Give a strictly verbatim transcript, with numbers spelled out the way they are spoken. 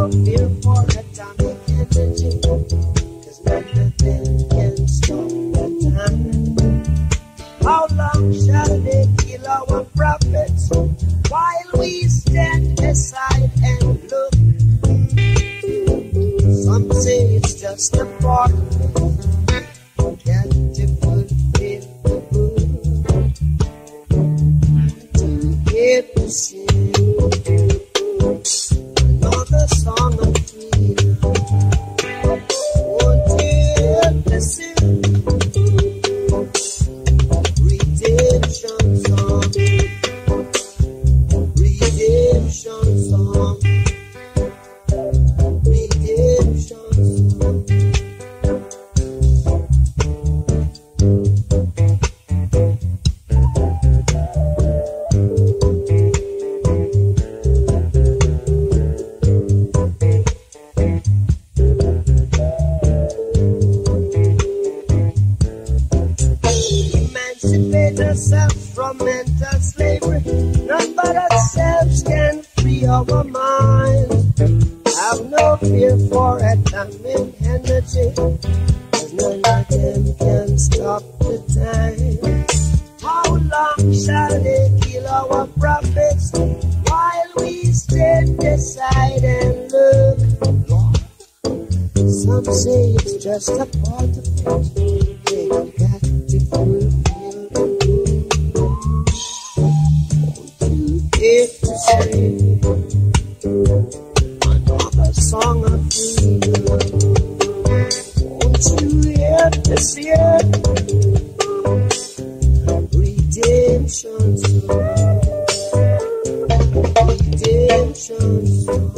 no fear for atomic energy, cause none of them can stop the time. How long shall they kill our prophets while we stand aside and look? Some say it's just a part of it, got to fulfill the book, to get to sing another song of freedom. Won't you help me sing redemption song, redemption song, redemption song. Emancipate ourselves from mental slavery. None but ourselves can free our minds. Have no fear for atomic energy, cause none of them can stop the time. How long shall they kill our prophets while we stand aside and look? Some say it's just a part of it, they got to fulfill the book. Won't you get to say another song of freedom? Won't you hear this year redemption song, redemption song.